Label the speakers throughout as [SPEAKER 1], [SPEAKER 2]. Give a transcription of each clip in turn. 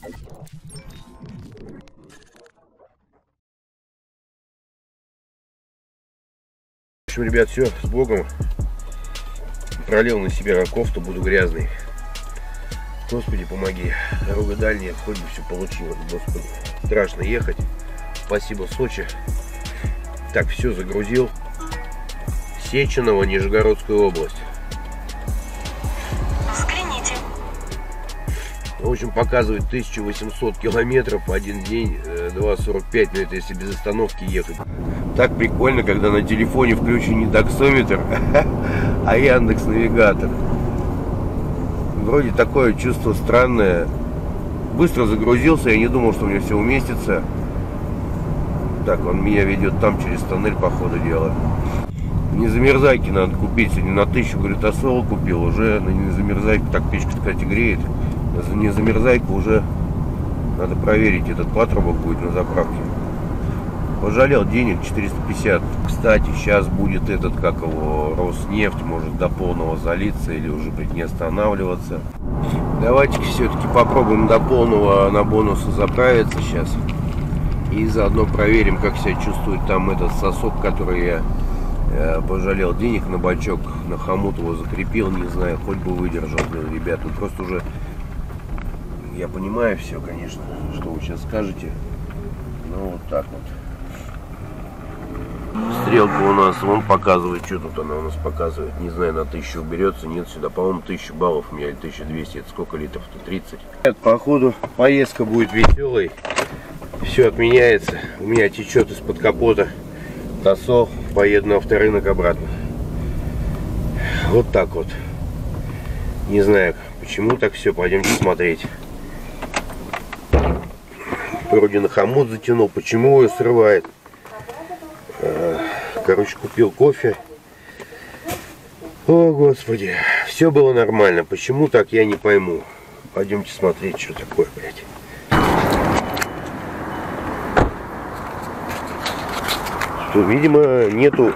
[SPEAKER 1] В общем, ребят, все, с Богом. Пролил на себя кофту, буду грязный. Господи, помоги. Дорога дальняя, хоть бы все получилось. Господи, страшно ехать. Спасибо, Сочи. Так, все, загрузил. Сеченово, Нижегородская область.
[SPEAKER 2] Взгляните.
[SPEAKER 1] В общем, показывает 1800 километров, один день, 2,45, но это если без остановки ехать. Так прикольно, когда на телефоне включен не таксометр, а Яндекс.Навигатор. Вроде такое чувство странное. Быстро загрузился, я не думал, что у меня все уместится. Так, он меня ведет там через тоннель, по ходу дела. Незамерзайки надо купить. Сегодня на 1000, говорит, осол купил. Уже на незамерзайку, так печка, кстати, греет. За незамерзайку уже надо проверить, этот патрубок будет на заправке. Пожалел денег, 450. Кстати, сейчас будет этот, как его, Роснефть, может до полного залиться или уже не останавливаться. Давайте все-таки попробуем до полного на бонусы заправиться сейчас. И заодно проверим, как себя чувствует там этот сосок, который я пожалел денег на бачок, на хомут его закрепил, не знаю, хоть бы выдержал, ребят. Ну просто уже, я понимаю все, конечно, что вы сейчас скажете. Ну вот так вот. Стрелка у нас, вон показывает, что тут она у нас показывает. Не знаю, на 1000 уберется, нет, сюда, по-моему, 1000 баллов у меня или 1200. Это сколько литров-то? 30. Походу, поездка будет веселой. Все отменяется. У меня течет из-под капота тосол. Поеду на авторынок обратно. Вот так вот. Не знаю, почему так все. Пойдемте смотреть. Вроде на хомут затянул. Почему его срывает? Короче, купил кофе. О, Господи. Все было нормально. Почему так, я не пойму. Пойдемте смотреть, что такое, блядь. Что, видимо, нету...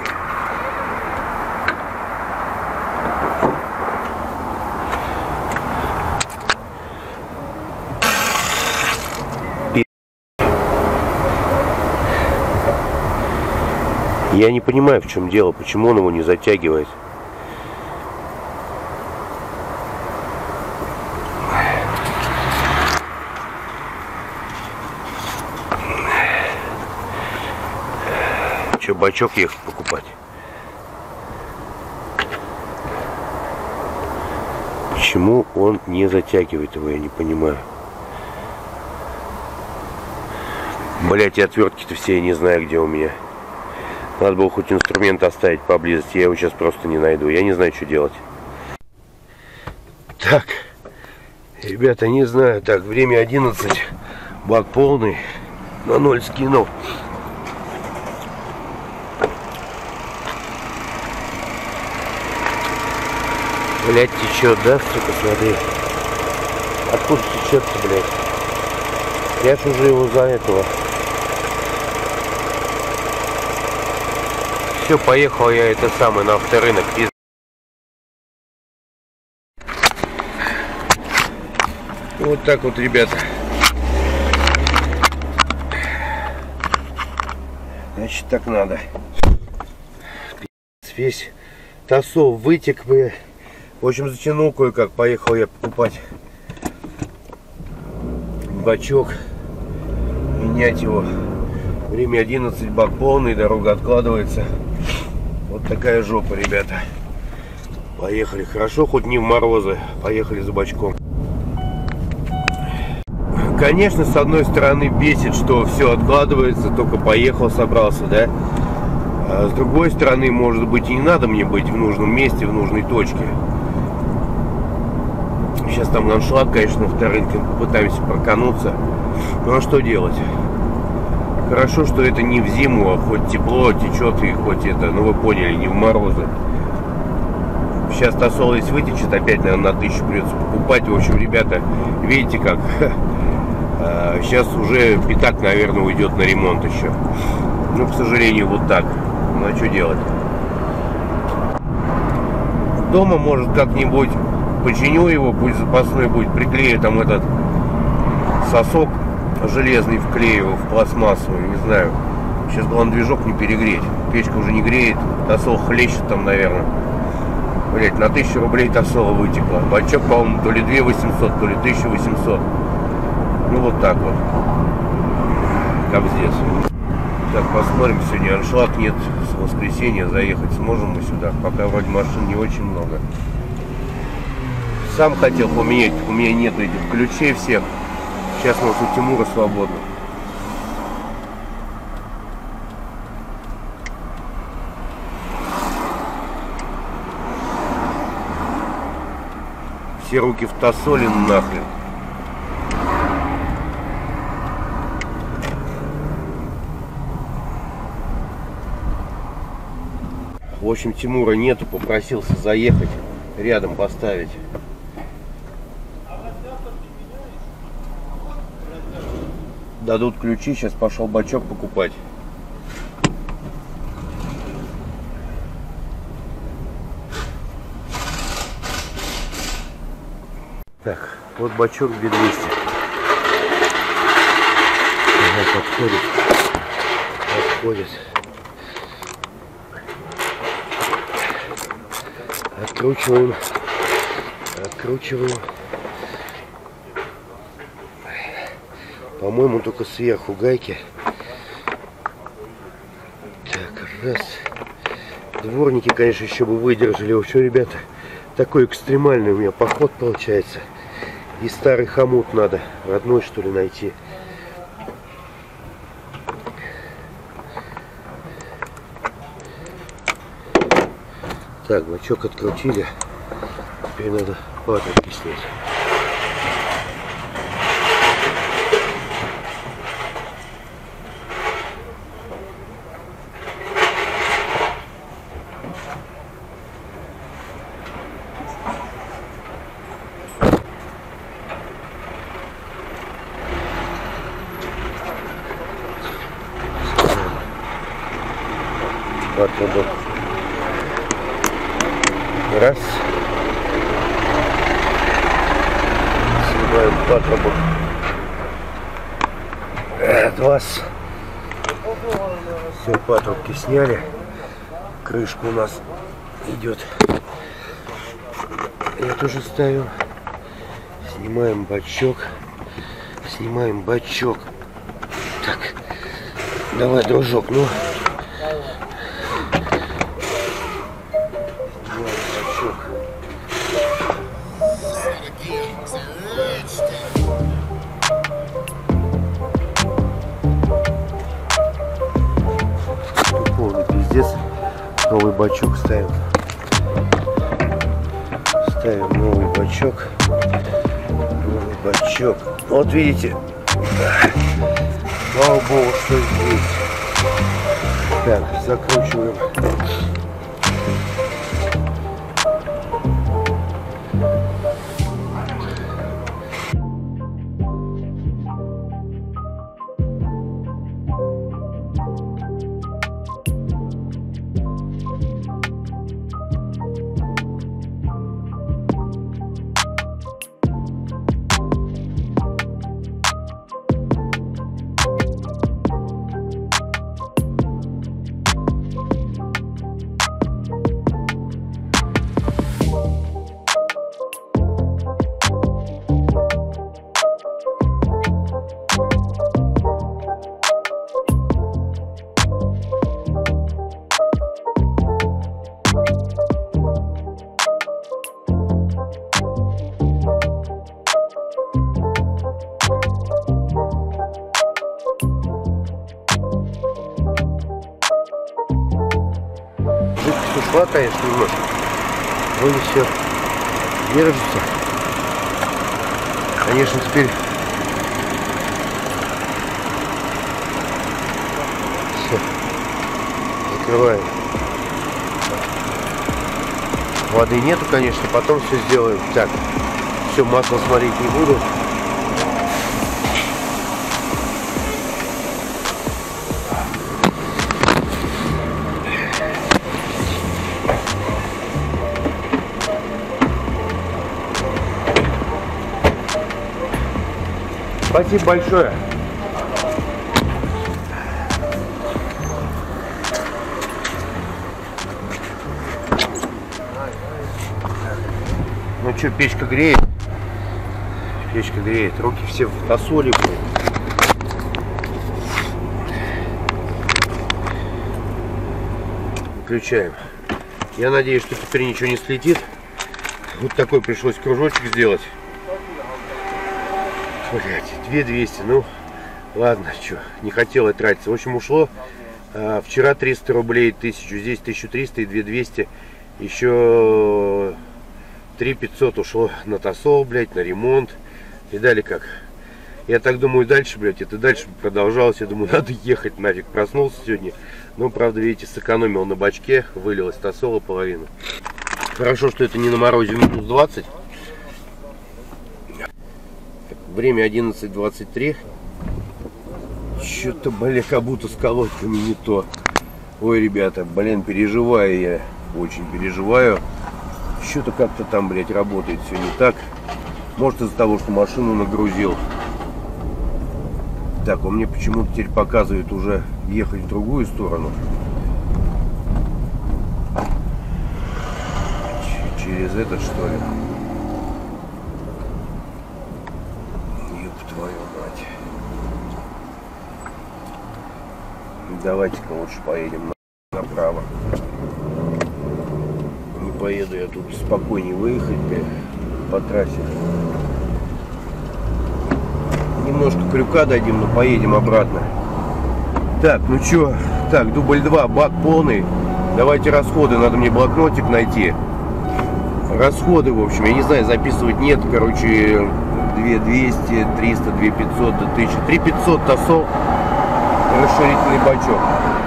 [SPEAKER 1] Я не понимаю, в чем дело, почему он его не затягивает. Че, бачок ехать покупать? Почему он не затягивает его, я не понимаю. Блять, и отвертки-то все я не знаю, где у меня. Надо было хоть инструмент оставить поблизости, я его сейчас просто не найду. Я не знаю, что делать. Так, ребята, не знаю. Так, время 11. Бак полный. На 0 скинул. Блять, течет, да, сука, смотри. Откуда течет-то, блядь? Я ж уже его за этого. Все, поехал я это самое на авторынок. Вот так вот, ребята. Значит, так надо. Весь тосол вытек бы. В общем, затянул кое-как. Поехал я покупать бачок. Менять его. Время 11, бак полный, дорога откладывается. Вот такая жопа, ребята. Поехали. Хорошо, хоть не в морозы. Поехали за бачком. Конечно, с одной стороны бесит, что все откладывается, только поехал, собрался, да? А с другой стороны, может быть, и не надо мне быть в нужном месте, в нужной точке. Сейчас там аншлаг, конечно, на авторынке, попытаемся прокануться. Ну а что делать? Хорошо, что это не в зиму, а хоть тепло течет и хоть это, ну вы поняли, не в морозы. Сейчас тосол здесь вытечет, опять, наверное, на 1000 придется покупать. В общем, ребята, видите как? Сейчас уже пятак, наверное, уйдет на ремонт еще. Ну, к сожалению, вот так. Ну, а что делать? Дома, может, как-нибудь починю его, пусть запасной будет, приклею там этот сосок железный вклеивал в пластмассовую, не знаю. Сейчас главное движок не перегреть. Печка уже не греет, тосол хлещет там, наверное. Блять, на 1000 рублей тосола вытекло. Бачок, по-моему, то ли 2800, то ли 1800. Ну вот так вот. Как здесь. Так, посмотрим, сегодня аншлаг нет. С воскресенья заехать сможем мы сюда. Пока вроде машин не очень много. Сам хотел поменять, у меня нет этих ключей всех. Сейчас, может, у Тимура свободно. Все руки в тосоле нахрен. В общем, Тимура нету, попросился заехать, рядом поставить. Дадут ключи, сейчас пошел бачок покупать. Так, вот бачок 2200. Ага, подходит. Откручиваем. По-моему, только сверху гайки. Так, раз. Дворники, конечно, еще бы выдержали. В общем, ребята, такой экстремальный у меня поход получается. И старый хомут надо, родной, что ли, найти. Так, бачок открутили. Теперь надо патрубки снять. Патрубок. Раз. Снимаем патрубок. Два. Все, патрубки сняли. Крышка у нас идет. Я тоже ставим. Снимаем бачок. Так. Давай, дружок, ну. Новый бачок ставим. Новый бачок. Вот видите. Слава богу, что здесь. Так, закручиваем. Ушла, конечно, немножко. Вроде все держится. Конечно, теперь все. Закрываем. Воды нету, конечно, потом все сделаем. Так, все, масло смотреть не буду. Спасибо большое. Ну что, печка греет? Печка греет. Руки все в тосоле. Выключаем. Я надеюсь, что теперь ничего не слетит. Вот такой пришлось кружочек сделать. Блять, 2200. Ну, ладно, что, не хотел я тратиться. В общем, ушло вчера 300 рублей, 1000. Здесь 1300 и 2200. Еще 3500 ушло на тосол, блядь, на ремонт. И далее как? Я так думаю, дальше, блядь, это дальше продолжалось. Я думаю, надо ехать нафиг. Проснулся сегодня. Но, правда, видите, сэкономил на бачке. Вылилась тосола половину. Хорошо, что это не на морозе минус 20. Время 11:23. Что-то, блин, как будто с колодками не то. Ой, ребята, блин, переживаю я. Очень переживаю. Что-то как-то там, блядь, работает все не так. Может, из-за того, что машину нагрузил. Так, он мне почему-то теперь показывает уже ехать в другую сторону. Через этот, что ли? Ёб твою мать. Давайте-ка лучше поедем направо. Не поеду я тут спокойнее выехать по трассе. Немножко крюка дадим, но поедем обратно. Так, ну чё? Так, дубль 2, бак полный. Давайте расходы, надо мне блокнотик найти. Расходы, в общем, я не знаю, записывать нет. Короче, 2200, 300, 2500 до 1000. 3500 тосол. Расширительный бачок.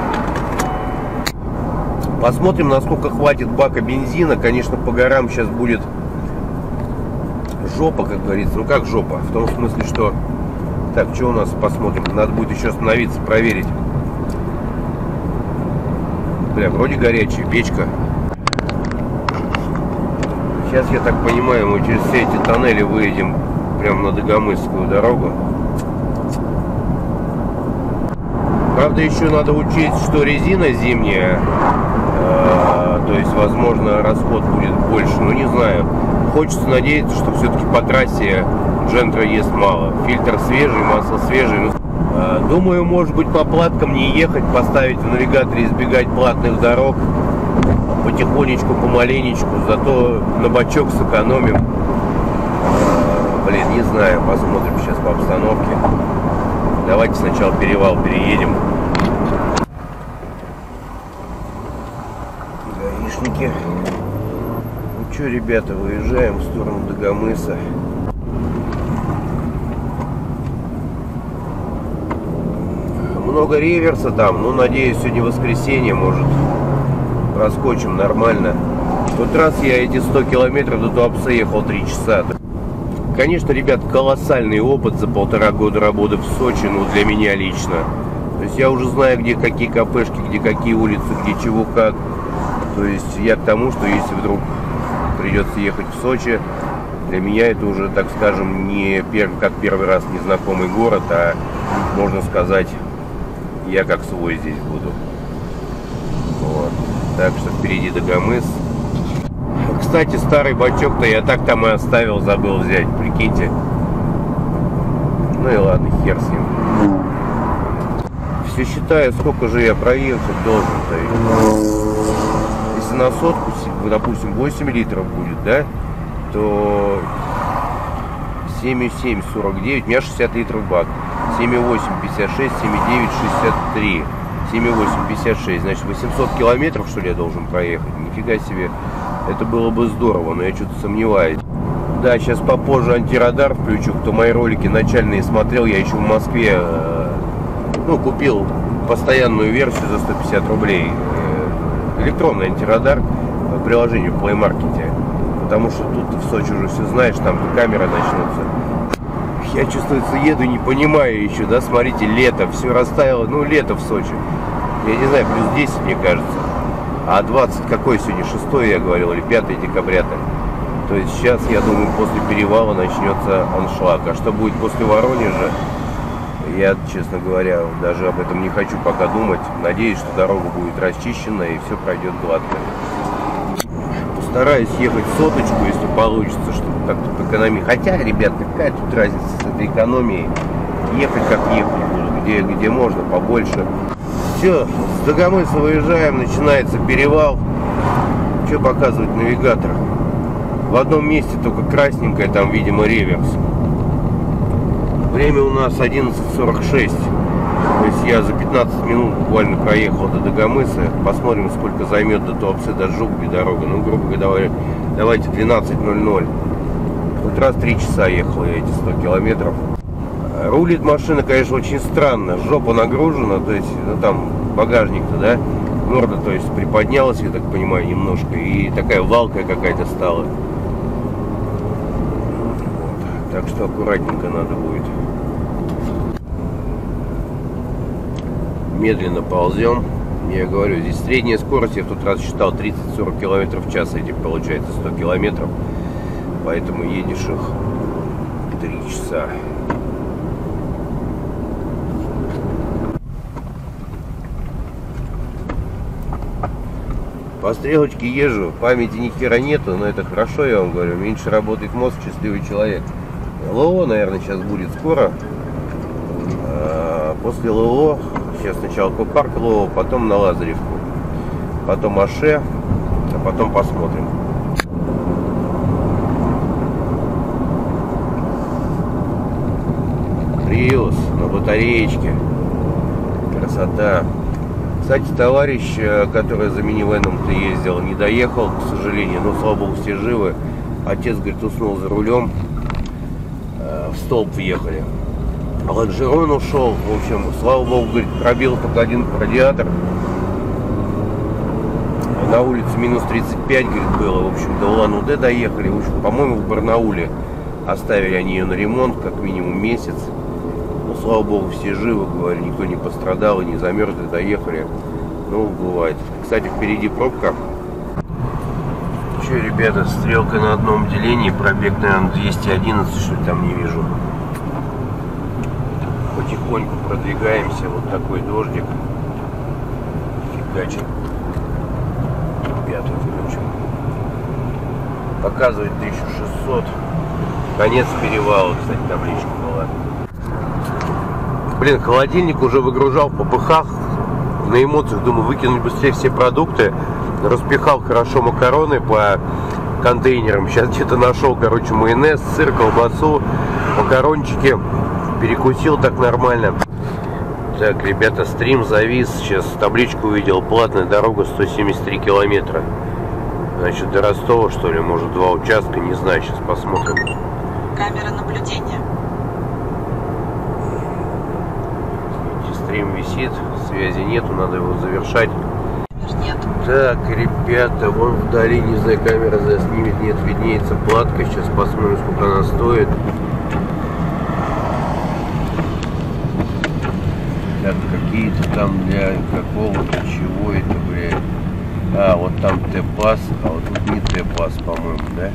[SPEAKER 1] Посмотрим, насколько хватит бака бензина. Конечно, по горам сейчас будет жопа, как говорится. Ну как жопа? В том смысле, что... Так, что у нас? Посмотрим. Надо будет еще остановиться, проверить. Бля, вроде горячая печка. Сейчас, я так понимаю, мы через все эти тоннели выедем прямо на Дагомысскую дорогу. Правда, еще надо учесть, что резина зимняя. То есть, возможно, расход будет больше. Но не знаю. Хочется надеяться, что все-таки по трассе Джентра ест мало. Фильтр свежий, масло свежее. Думаю, может быть, по платкам не ехать, поставить в навигаторе, избегать платных дорог. Потихонечку, помаленечку. Зато на бачок сэкономим. Блин, не знаю. Посмотрим сейчас по обстановке. Давайте сначала перевал переедем. Гаишники. Ну что, ребята, выезжаем в сторону Дагомыса. Много реверса там, ну, надеюсь, сегодня воскресенье, может, проскочим нормально. В тот раз я эти 100 километров до Туапсе ехал 3 часа. Конечно, ребят, колоссальный опыт за 1,5 года работы в Сочи, ну, для меня лично. То есть я уже знаю, где какие кафешки, где какие улицы, где чего как. То есть я к тому, что если вдруг придется ехать в Сочи, для меня это уже, так скажем, не как первый раз незнакомый город, а, можно сказать, я как свой здесь буду. Вот. Так что впереди Дагомыс. Кстати, старый бачок-то я так там и оставил, забыл взять, прикиньте. Ну и ладно, хер с ним. Все считаю, сколько же я проехать должен-то. Если на сотку, допустим, 8 литров будет, да, то 7,7, 49, у меня 60 литров бак. 7,8, 56, 7,9, 63. 7,8, 56. Значит, 800 километров, что ли, я должен проехать? Нифига себе. Это было бы здорово, но я что-то сомневаюсь. Да, сейчас попозже антирадар включу. Кто мои ролики начальные смотрел, я еще в Москве, ну, купил постоянную версию за 150 рублей. Электронный антирадар по приложению в Play Market. Потому что тут в Сочи уже все знаешь, там камера начнутся. Я, чувствуется, еду, не понимаю еще, да, смотрите, лето, все растаяло, ну, лето в Сочи. Я не знаю, плюс 10, мне кажется. А 20, какой сегодня, 6 я говорил, или 5 декабря-то. То есть сейчас, я думаю, после перевала начнется аншлаг. А что будет после Воронежа, я, честно говоря, даже об этом не хочу пока думать. Надеюсь, что дорога будет расчищена и все пройдет гладко. Постараюсь ехать соточку, если получится, чтобы как-то по экономии. Хотя, ребят, какая тут разница с этой экономией? Ехать как ехать буду, где можно, побольше. Все, с Дагомыса выезжаем, начинается перевал. Что показывает навигатор? В одном месте только красненькое, там, видимо, реверс. Время у нас 11:46. То есть я за 15 минут буквально проехал до Дагомыса. Посмотрим, сколько займет до Туапсе, до Жугби дорога. Ну, грубо говоря, давайте 12:00. Тут раз 3 часа ехал я эти 100 километров. Рулит машина, конечно, очень странно. Жопа нагружена, то есть, ну, там багажник-то, да? Морда, то есть, приподнялась, я так понимаю, немножко. И такая валкая какая-то стала. Так что аккуратненько надо будет. Медленно ползем. Я говорю, здесь средняя скорость, я в тот раз считал 30-40 км в час, этих получается 100 километров. Поэтому едешь их 3 часа. По стрелочке езжу, памяти ни хера нету, но это хорошо, я вам говорю. Меньше работает мозг, счастливый человек. ЛО, наверное, сейчас будет скоро. После ЛО, сейчас сначала Копарк ЛО, потом на Лазаревку, потом Аше, а потом посмотрим. Приус на батареечке. Красота. Кстати, товарищ, который за минивеном-то ездил, не доехал, к сожалению, но, слава богу, все живы. Отец, говорит, уснул за рулем, в столб въехали. Лонжерон ушел, в общем, слава богу, говорит, пробил только один радиатор. На улице минус 35, говорит, было, в общем, до Улан-Удэ доехали, в общем, по-моему, в Барнауле оставили они ее на ремонт, как минимум месяц. Ну, слава богу, все живы, говорю, никто не пострадал и не замерзли, доехали. Ну, бывает. Кстати, впереди пробка. Че, ребята, стрелка на одном делении, пробег, наверное, 211, что ли, там не вижу. Потихоньку продвигаемся, вот такой дождик. Фигачит. Пятый включим. Показывает 1600. Конец перевала, кстати, табличка была. Блин, холодильник уже выгружал в попыхах, на эмоциях, думаю, выкинуть быстрее все продукты. Распихал хорошо макароны по контейнерам. Сейчас где-то нашел, короче, майонез, сыр, колбасу, макарончики. Перекусил так нормально. Так, ребята, стрим завис. Сейчас табличку увидел. Платная дорога 173 километра. Значит, до Ростова, что ли, может, 2 участка, не знаю, сейчас посмотрим.
[SPEAKER 2] Камера наблюдения.
[SPEAKER 1] Стрим висит, связи нету, надо его завершать.
[SPEAKER 2] Нет.
[SPEAKER 1] Так, ребята, вон вдали, не знаю, камера заснимет, нет, виднеется платка. Сейчас посмотрим, сколько она стоит. Так, какие-то там для какого-то, чего это, блядь. А, вот там Т-пас, а вот тут не Т-пас, по-моему, да?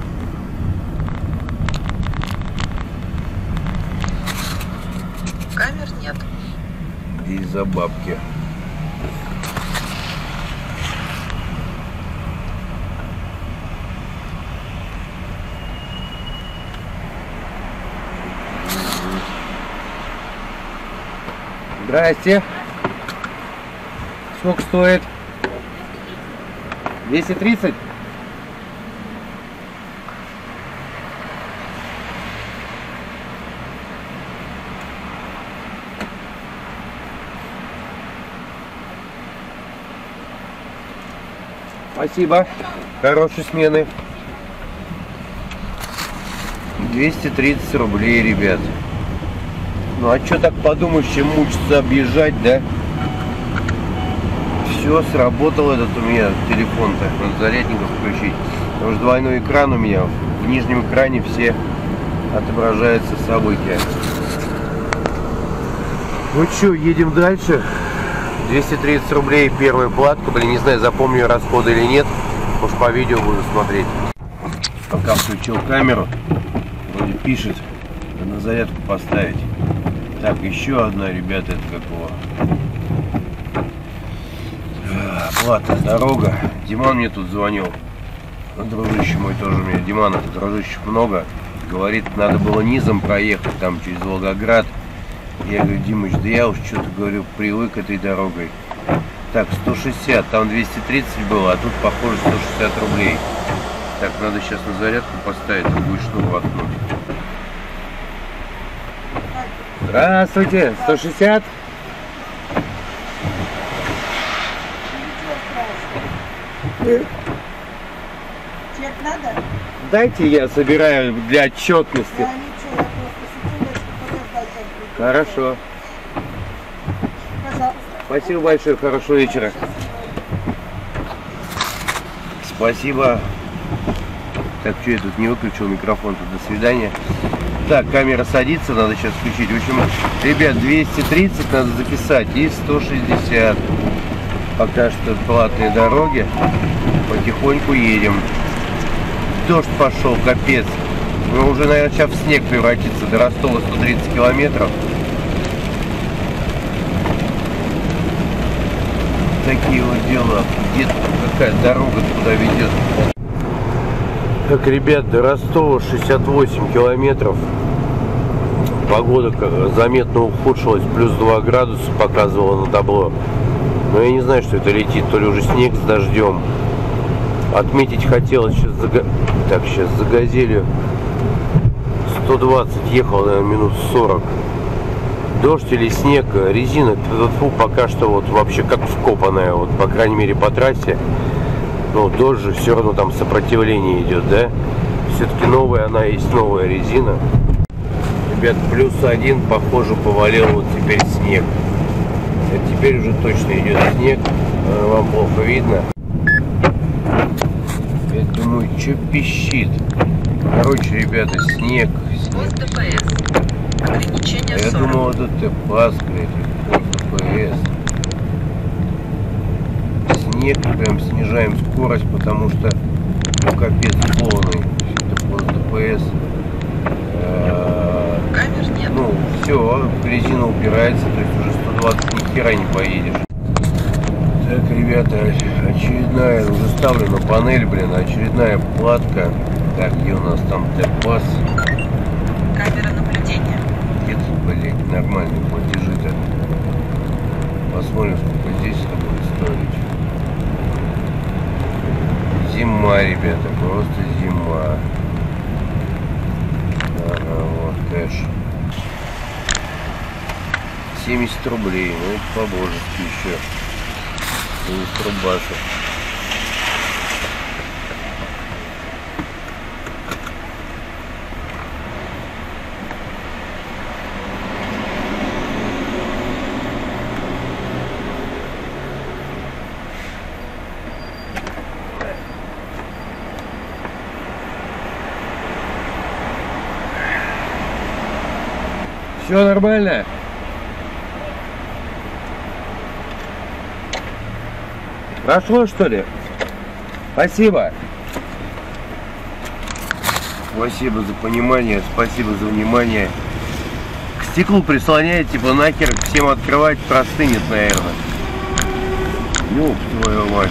[SPEAKER 2] Камер нет.
[SPEAKER 1] Здесь за бабки. Здрасте. Сколько стоит? 230? Спасибо. Хорошей смены. 230 рублей, ребят. Ну а что так подумаешь, чем мучиться объезжать, да? Все, сработал этот у меня телефон-то. Надо зарядников включить. Потому что двойной экран у меня. В нижнем экране все отображаются события. Ну что, едем дальше. 230 рублей первая платка. Блин, не знаю, запомню расходы или нет. Может, по видео буду смотреть. Пока включил камеру, вроде пишет, на зарядку поставить. Так, еще одна, ребята, это какого? Платная дорога. Диман мне тут звонил. Дружище мой тоже у меня. Димана тут дружищев много. Говорит, надо было низом проехать там через Волгоград. Я говорю, Димыч, да я уж что-то, говорю, привык этой дорогой. Так, 160, там 230 было, а тут, похоже, 160 рублей. Так, надо сейчас на зарядку поставить, другую шнур воткнуть. Здравствуйте, 160?
[SPEAKER 3] Чек надо?
[SPEAKER 1] Дайте я собираю для отчетности.
[SPEAKER 3] Да, ничего, я просто секундочку подождать.
[SPEAKER 1] Хорошо.
[SPEAKER 3] Пожалуйста.
[SPEAKER 1] Спасибо большое, хорошего вечера. Спасибо. Так, что я тут не выключил микрофон, тут до свидания. Так, камера садится, надо сейчас включить. В общем, ребят, 230 надо записать и 160. Пока что платные дороги. Потихоньку едем. Дождь пошел, капец. Мы уже, наверное, сейчас в снег превратится. До Ростова 130 километров. Такие вот дела. Где-то какая дорога туда ведет. Так, ребят, до Ростова 68 километров. Погода заметно ухудшилась. Плюс 2 градуса показывала на табло. Но я не знаю, что это летит. То ли уже снег с дождем. Отметить хотелось сейчас сейчас за газелью 120 ехал, наверное, минут 40. Дождь или снег, резина, фу, пока что вот вообще как вкопанная, вот по крайней мере по трассе. Но дождь же все равно там сопротивление идет, да? Все-таки новая, она есть новая резина. Ребят, +1, похоже, повалил вот теперь снег. А теперь уже точно идет снег, вам плохо видно. Я думаю, что пищит. Короче, ребята, снег.
[SPEAKER 2] Пост ДПС. Ограничение
[SPEAKER 1] Я
[SPEAKER 2] 40.
[SPEAKER 1] думал, это Паска, пост ДПС. Снег, прям снижаем скорость, потому что, ну, капец полный. Это пост ДПС.
[SPEAKER 2] Камер нет.
[SPEAKER 1] Ну, все, резина упирается, то есть уже 120 ни хера не поедешь. Так, ребята, очередная, уже ставлю на панель, блин, очередная платка. Так, где у нас там Т-пас?
[SPEAKER 2] Камера наблюдения.
[SPEAKER 1] Где тут, блядь, нормальные платежи-то? Посмотрим, сколько здесь это будет стоить. Зима, ребята, просто зима. Ага, вот кэш. 70 рублей, ну это по-божески еще. 70 рубасов. Все нормально? Прошло, что ли? Спасибо. Спасибо за понимание, спасибо за внимание. К стеклу прислоняет, типа нахер всем открывать, простынет, наверное. Ёб твою мать.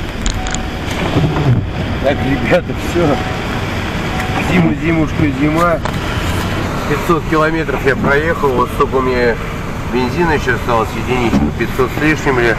[SPEAKER 1] Так, ребята, все. Зимушка, зима. 500 километров я проехал, вот столько у меня бензина еще осталось, единичка, 500 с лишним ли.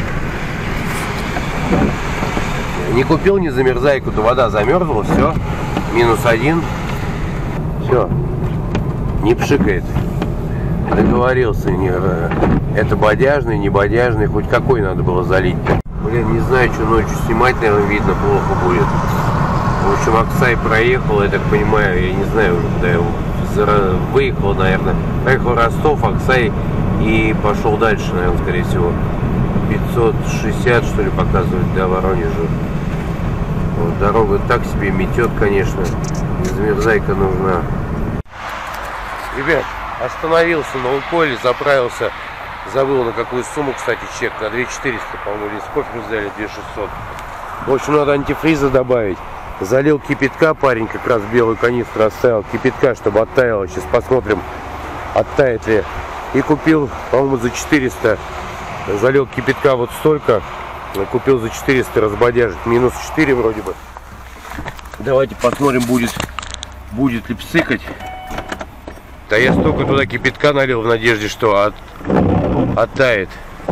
[SPEAKER 1] Не купил ни замерзайку, то вода замерзла, все, -1, все, не пшикает. Договорился, это бодяжный, не бодяжный, хоть какой надо было залить-то. Блин, не знаю, что ночью снимать, наверное, видно, плохо будет. В общем, Аксай проехал, я так понимаю, я не знаю уже, куда я выехал, наверное. Поехал Ростов, Аксай и пошел дальше, наверное, скорее всего. 560, что ли, показывает до Воронежа. Вот, дорога так себе метет, конечно. Замерзайка нужна. Ребят, остановился на Лукойле, заправился. Забыл, на какую сумму, кстати, чек. На 2400, по-моему, или с кофе взяли 2600. В общем, надо антифриза добавить. Залил кипятка, парень как раз белую канистру оставил кипятка, чтобы оттаяло. Сейчас посмотрим, оттает ли. И купил, по-моему, за 400. Залил кипятка вот столько. Купил за 400 разбодяжить. Минус 4 вроде бы. Давайте посмотрим, будет ли псыкать. Да я столько туда кипятка налил в надежде, что оттает.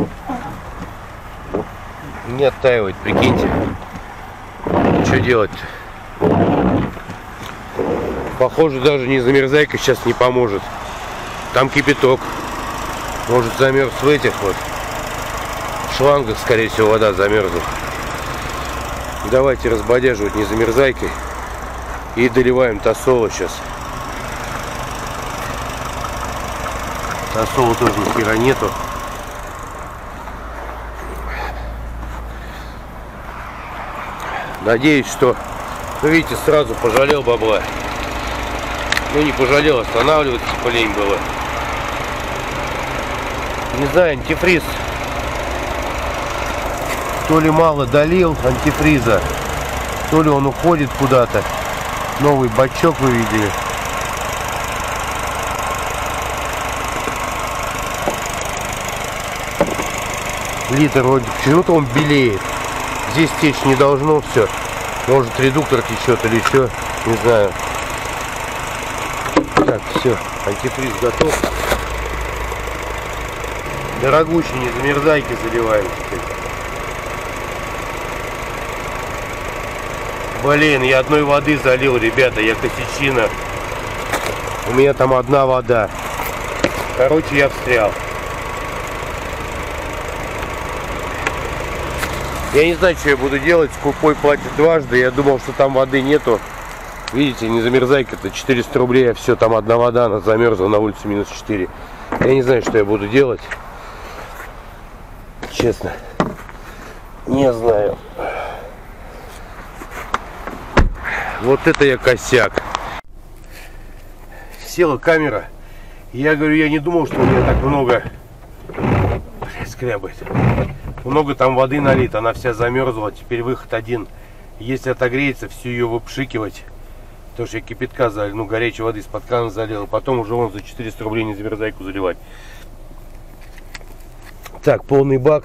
[SPEAKER 1] Не оттаивает, прикиньте. Что делать-то? Похоже, даже не замерзайка сейчас не поможет. Там кипяток. Может, замерз в этих вот шлангах, скорее всего, вода замерзла. Давайте разбодяживать не замерзайкой. И доливаем тосола сейчас. Тосола тоже ни хера нету. Надеюсь, что, ну, видите, сразу пожалел бабла. Ну, не пожалел, останавливаться лень было. Не знаю, антифриз то ли мало долил антифриза, то ли он уходит куда-то. Новый бачок вы видели. Литр вроде почему-то он белеет. Здесь течь не должно все. Может, редуктор течет или что, не знаю. Так, все, антифриз готов. Дорогущий, не замерзайки заливаем теперь. Блин, я одной воды залил, ребята, я косячина. У меня там одна вода. Короче, я встрял. Я не знаю, что я буду делать. Скупой платит дважды. Я думал, что там воды нету. Видите, не замерзайка-то 400 рублей, а все, там одна вода, она замерзла, на улице минус 4. Я не знаю, что я буду делать. Честно. Не знаю. Вот это я косяк. Села камера. Я говорю, я не думал, что у меня так много. Блядь, скрябает. Много там воды налито, она вся замерзла. Теперь выход один. Если отогреется, всю ее выпшикивать. Потому что я кипятка залил, ну, горячей воды из-под крана залил. Потом уже вон за 400 рублей не замерзайку заливать. Так, полный бак.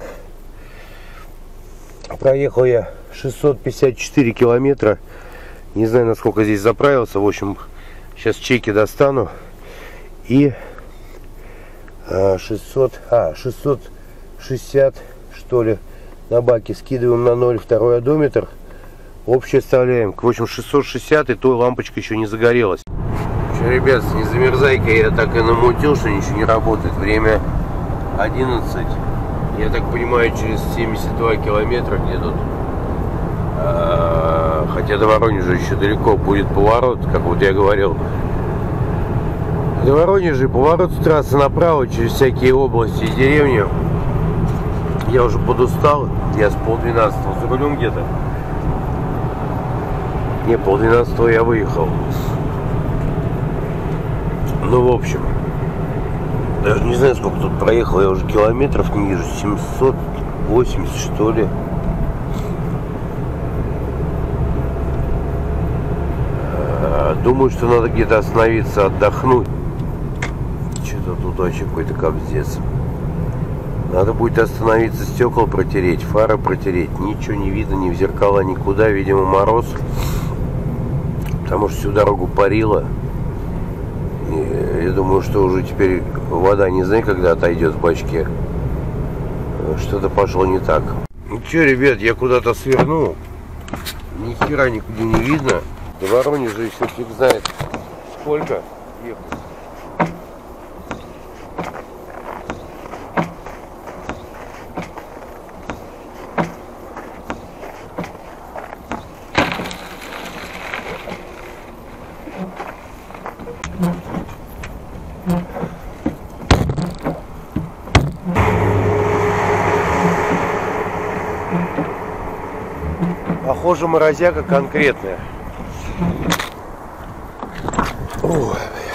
[SPEAKER 1] Проехал я 654 километра. Не знаю, насколько здесь заправился. В общем, сейчас чеки достану. И 660, что ли, на баке скидываем на 0, второй одометр. Общий оставляем. В общем, 660, и то лампочка еще не загорелась. Что, ребят, с незамерзайкой я так и намутил, что ничего не работает. Время 11. Я так понимаю, через 72 километра где тут. Хотя до Воронежа еще далеко, будет поворот, как вот я говорил. До Воронежа поворот с трассы направо через всякие области и деревни. Я уже подустал. Я с 11:30 за рулем где-то. Не, 11:30 я выехал. Ну, в общем, даже не знаю, сколько тут проехал. Я уже километров не вижу. 780, что ли. Думаю, что надо где-то остановиться, отдохнуть. Что-то тут вообще какой-то капздец. Надо будет остановиться, стекла протереть, фары протереть. Ничего не видно, ни в зеркала, никуда. Видимо, мороз. Потому что всю дорогу парило. И я думаю, что уже теперь вода не знаю, когда отойдет в бачке. Что-то пошло не так. Ну что, ребят, я куда-то свернул. Ни хера никуда не видно. До Воронежа еще фиг знает сколько ехать. Похоже, морозяка конкретная. Ой,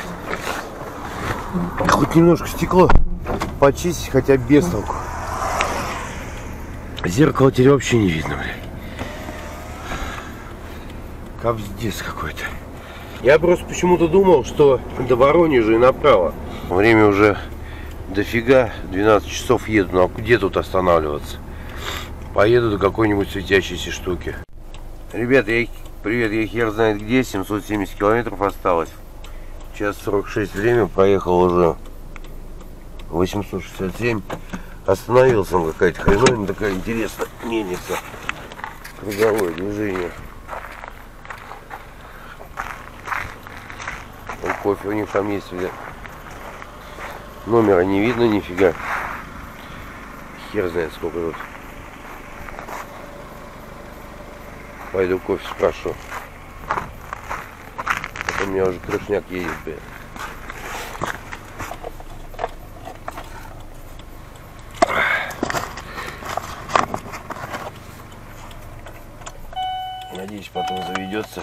[SPEAKER 1] хоть немножко стекло почистить, хотя без толку. Зеркало теперь вообще не видно, блядь. Капздец какой-то. Я просто почему-то думал, что до Воронежа и направо. Время уже дофига, 12 часов еду. Ну а где тут останавливаться? Поеду до какой-нибудь светящейся штуки. Ребята, привет, я хер знает где, 770 километров осталось. Час 46 время, проехал уже 867. Остановился он, какая-то хреновина такая интересная, мельница. Круговое движение. Вон кофе у них там есть, номера не видно нифига. Хер знает сколько тут. Пойду кофе спрошу. А то у меня уже крышняк едет, блядь. Надеюсь, потом заведется.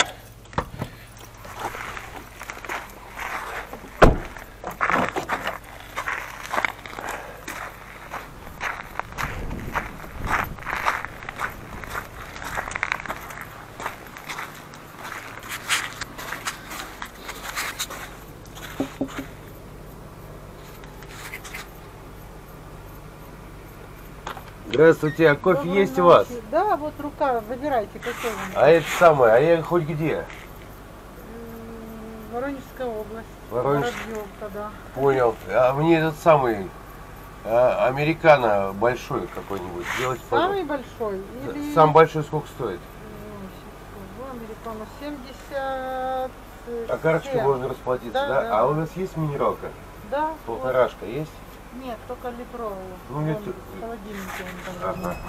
[SPEAKER 1] Здравствуйте, а кофе
[SPEAKER 3] Доброй
[SPEAKER 1] есть у вас?
[SPEAKER 3] ночи. Да, вот рука, выбирайте какой вам.
[SPEAKER 1] А это самое, а я хоть где?
[SPEAKER 3] Воронежская область.
[SPEAKER 1] Воронеж-
[SPEAKER 3] Воробьевка, да.
[SPEAKER 1] Понял. А мне этот самый американо большой какой-нибудь сделать?
[SPEAKER 3] Самый большой? Или...
[SPEAKER 1] Сам большой сколько стоит?
[SPEAKER 3] Американо 70.
[SPEAKER 1] А карточкой можно расплатиться, да?
[SPEAKER 3] Да, да.
[SPEAKER 1] А у нас есть минералка?
[SPEAKER 3] Да.
[SPEAKER 1] Полторашка есть?
[SPEAKER 3] Вот. Нет, только литровая.
[SPEAKER 1] Ну,
[SPEAKER 3] Вон,
[SPEAKER 1] это-
[SPEAKER 3] в холодильнике он там.
[SPEAKER 1] Ага.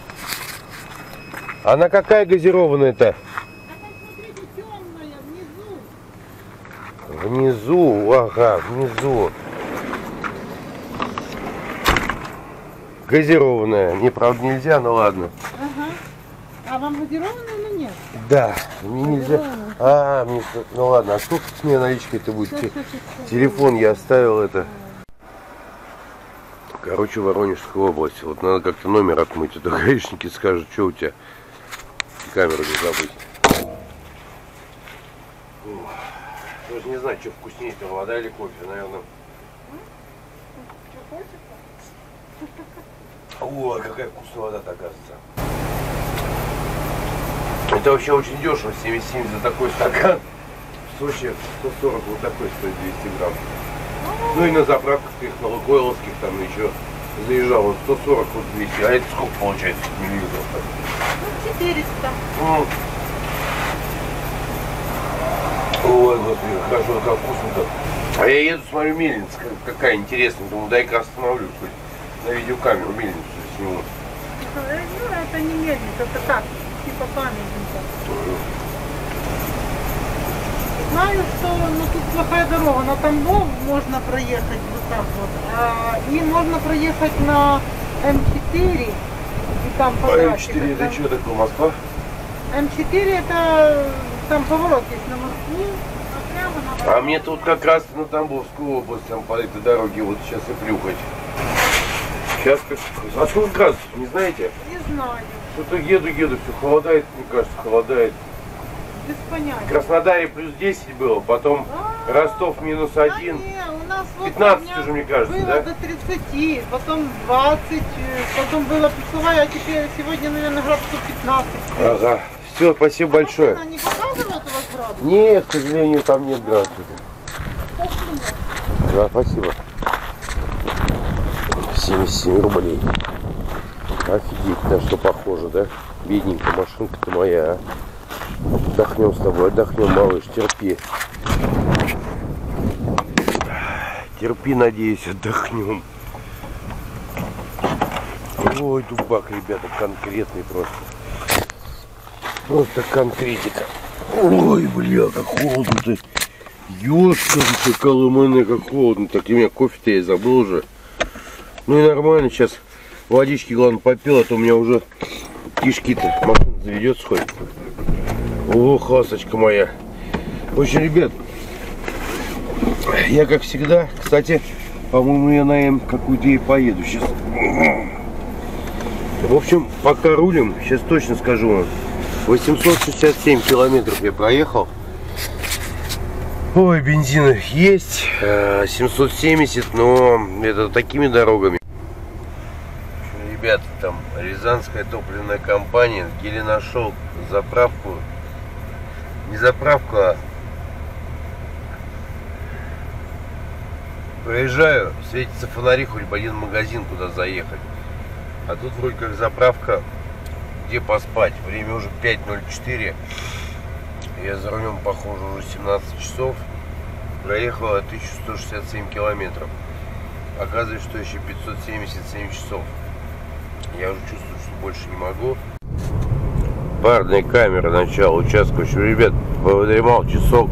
[SPEAKER 1] Она какая газированная-то?
[SPEAKER 3] Это, смотрите, темная, внизу.
[SPEAKER 1] Внизу, ага, внизу. Газированная. Мне, правда, нельзя, но ладно.
[SPEAKER 3] Ага. А вам газированная или нет?
[SPEAKER 1] Да, мне нельзя.
[SPEAKER 3] Газированная.
[SPEAKER 1] А, мне, ну ладно, а сколько с меня наличкой-то будет? Телефон я оставил это. Короче, Воронежская область. Вот надо как-то номер отмыть. А то гаишники скажут, что у тебя. Камеру не забыть. Даже не знаю, что вкуснее-то, вода или кофе, наверное. О, какая вкусная вода-то, оказывается. Это вообще очень дешево, 77 за такой стакан. В Сочи 140 вот такой стоит 200 грамм. Ну и на заправках их, на Лукойловских там еще заезжал, вот 140, вот 200. А это сколько получается миллилитров?
[SPEAKER 3] Ну, 400.
[SPEAKER 1] Ой, господи, хорошо, как вкусно-то. А я еду, смотрю, мельница какая интересная. Думаю, дай-ка остановлюсь хоть на видеокамеру мельницу сниму.
[SPEAKER 3] Ну, это не мельница, это так, типа памятника. Знаю, что ну, тут плохая дорога, на Тамбов можно проехать вот так вот, и можно проехать на М4 и там
[SPEAKER 1] А
[SPEAKER 3] поворачивать.
[SPEAKER 1] М4 это что такое, Москва?
[SPEAKER 3] М4 это там поворот есть на Москву, а прямо на...
[SPEAKER 1] А мне тут как раз на Тамбовскую область, там по этой дороге вот сейчас и плюхать. Сейчас как... А сколько градусов, не знаете?
[SPEAKER 3] Не знаю,
[SPEAKER 1] Что-то еду, все холодает, мне кажется, холодает.
[SPEAKER 3] без
[SPEAKER 1] В
[SPEAKER 3] понятия.
[SPEAKER 1] Краснодаре плюс 10 было, потом Ростов минус 1.
[SPEAKER 3] Не, у нас вот
[SPEAKER 1] 15
[SPEAKER 3] у меня
[SPEAKER 1] уже, мне кажется,
[SPEAKER 3] было
[SPEAKER 1] да?
[SPEAKER 3] до 30, потом 20, потом было плюсовая, а теперь сегодня, наверное, градусов 15.
[SPEAKER 1] Ага. Все, спасибо большое.
[SPEAKER 3] Она не показывает у вас градусов?
[SPEAKER 1] Нет, к сожалению, там нет градусов. Да, спасибо. 77 рублей. Офигеть, на что похоже, да? Бедненькая машинка-то моя, а? Отдохнем с тобой, отдохнем, малыш, терпи. Терпи, надеюсь, отдохнем. Ой, дубак, ребята, конкретный просто. Просто конкретика. Ой, бля, как холодно-то. Ёшкин, колыманы, как холодно. Так, и у меня кофе-то я забыл уже. Ну и нормально, сейчас водички, главное, попил, а то у меня уже кишки-то. Машина заведется хоть. Ох, ласточка моя. В общем, ребят, я как всегда, кстати, по-моему, я на М какую-то и поеду сейчас. В общем, пока рулим, сейчас точно скажу вам. 867 километров я проехал. Ой, бензина есть 770, но это такими дорогами. Ребята, там Рязанская топливная компания, еле нашел заправку. Не заправку, а проезжаю, светится фонари, хоть бы один магазин куда заехать. А тут вроде как заправка, где поспать. Время уже 5:04. Я за рулем, похоже, уже 17 часов. Проехала 1167 километров. Оказывается, что еще 577 часов. Я уже чувствую, что больше не могу. Парная камера начала участка. В общем, ребят, подремал часок.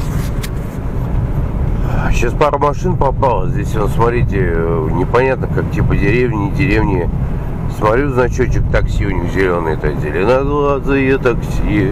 [SPEAKER 1] Сейчас пару машин попало. Здесь, вот, смотрите, непонятно, как типа деревни, не деревни. Смотрю, значочек такси у них зеленый. Это зеленоглазые такси.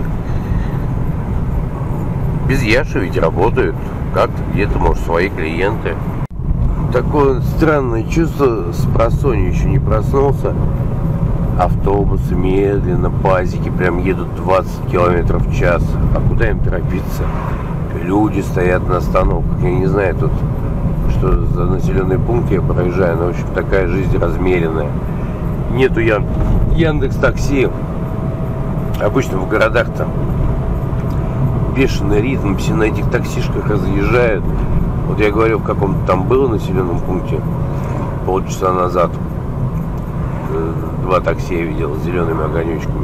[SPEAKER 1] Без Яши ведь работают. Как-то где-то, может, свои клиенты. Такое странное чувство. С просонья еще не проснулся. Автобусы медленно, пазики прям едут 20 километров в час. А куда им торопиться? Люди стоят на остановках. Я не знаю тут, что за населенный пункт я проезжаю. Но, в общем, такая жизнь размеренная. Нету Яндекс.Такси. Обычно в городах там бешеный ритм. Все на этих таксишках разъезжают. Вот я говорю, в каком-то там было населенном пункте полчаса назад. 2 такси я видел с зелеными огонечками.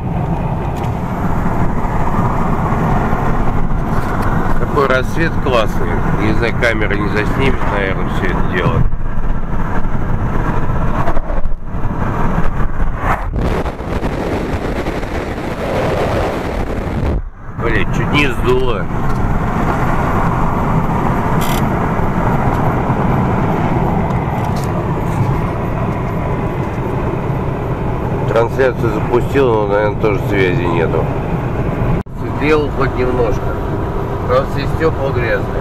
[SPEAKER 1] Такой рассвет классный. Не знаю, камера не заснимет, наверное, все это дело. Блять, чуть не сдуло. Трансляцию запустил, но, наверное, тоже связи нету. Светлело хоть немножко. Просто и стекла грязные.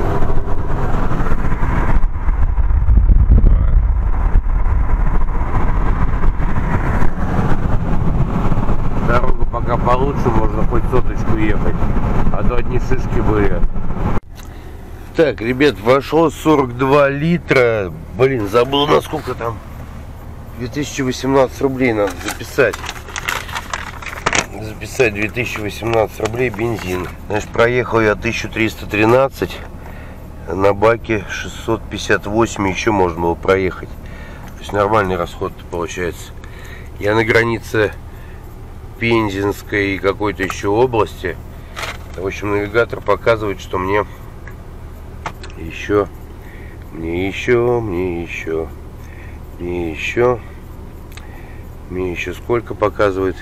[SPEAKER 1] Дорога пока получше, можно хоть соточку ехать. А то одни шишки были. Так, ребят, вошло 42 литра. Блин, забыл, насколько там. 2018 рублей надо записать. Записать 2018 рублей бензин. Значит, проехал я 1313. На баке 658 еще можно было проехать. То есть нормальный расход получается. Я на границе Пензенской и какой-то еще области. В общем, навигатор показывает, что мне еще сколько показывает?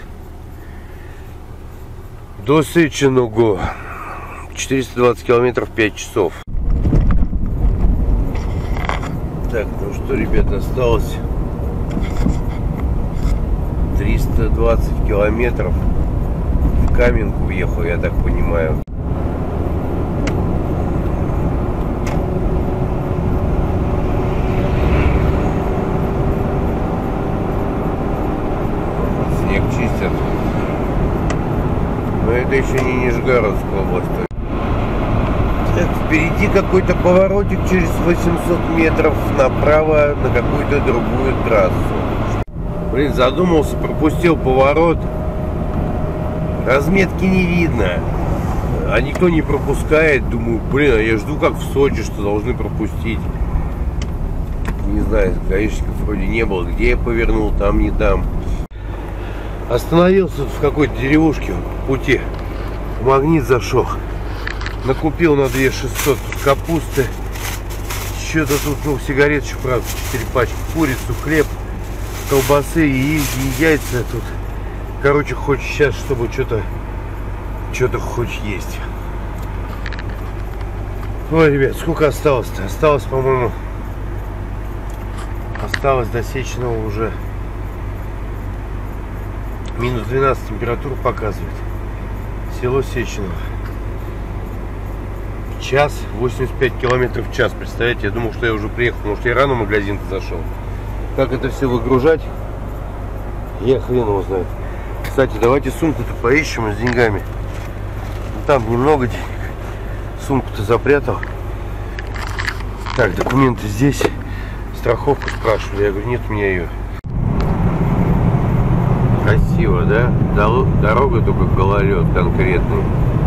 [SPEAKER 1] До Сычиного 420 километров 5 часов. Так, ну что, ребят, осталось 320 километров. В Каменку въехал, я так понимаю. Чистят. Но это еще не Нижегородская область. Так, впереди какой-то поворотик через 800 метров направо на какую-то другую трассу. Блин, задумался, пропустил поворот. Разметки не видно. А никто не пропускает. Думаю, блин, а я жду как в Сочи, что должны пропустить. Не знаю, гаишников вроде не было. Где я повернул, там не там. Остановился в какой-то деревушке в пути. В Магнит зашел. Накупил на 2600 капусты. Что-то тут, ну, сигарет еще, правда, 4 пачки. Курицу, хлеб, колбасы и яйца тут. Короче, хочешь сейчас, чтобы что-то хочешь есть. Ой, ребят, сколько осталось-то? Осталось, по-моему, до Сечного уже минус 12 температуру показывает. Село Сеченово. Час 85 километров в час. Представляете, я думал, что я уже приехал, потому что я рано в магазин зашел. Как это все выгружать, я хрен его знает. Кстати, давайте сумку-то поищем с деньгами. Там немного денег. Сумку-то запрятал. Так, документы здесь. Страховку спрашивали. Я говорю, нет у меня ее. Красиво, да? Дорога только гололед конкретный.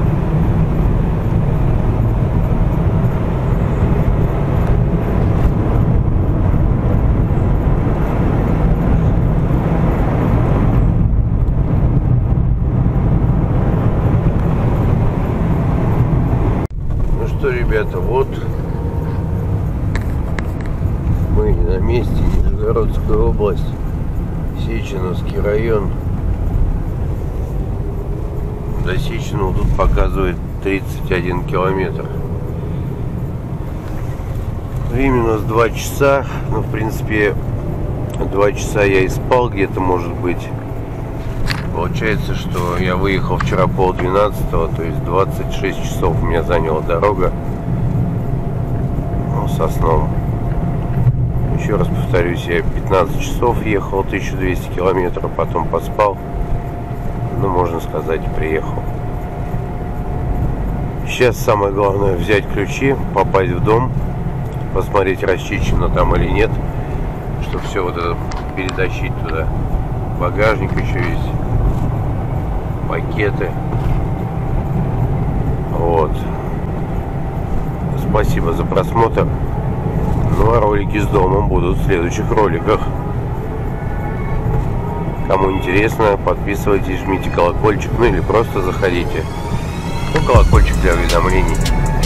[SPEAKER 1] Ну что, ребята, вот мы на месте, Нижегородская область, Сеченовский район. До Сеченова тут показывает 31 километр. Время у нас 2 часа. Ну, в принципе, 2 часа я и спал где-то, может быть. Получается, что я выехал вчера 11:30, то есть 26 часов у меня заняла дорога. Ну, со сном. Еще раз повторюсь, я 15 часов ехал, 1200 километров, потом поспал. Ну, можно сказать, приехал. Сейчас самое главное взять ключи, попасть в дом, посмотреть, расчищено там или нет, чтобы все вот это перетащить туда. Багажник еще есть, пакеты. Вот. Спасибо за просмотр. Ну а ролики с домом будут в следующих роликах. Кому интересно, подписывайтесь, жмите колокольчик, ну или просто заходите. Ну, колокольчик для уведомлений.